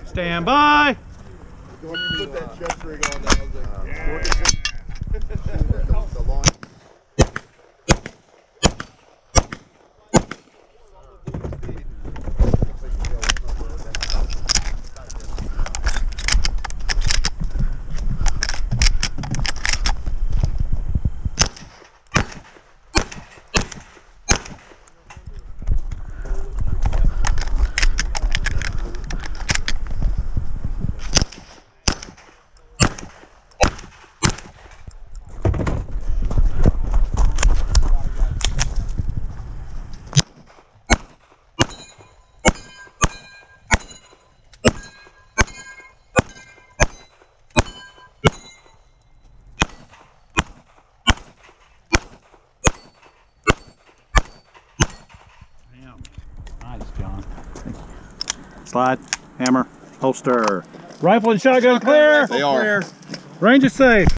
Stand by. When you put that chest rig on, I was like, yeah. The line. Nice, John. Slide, hammer, holster. Rifle and shotgun clear. They are. Range is safe.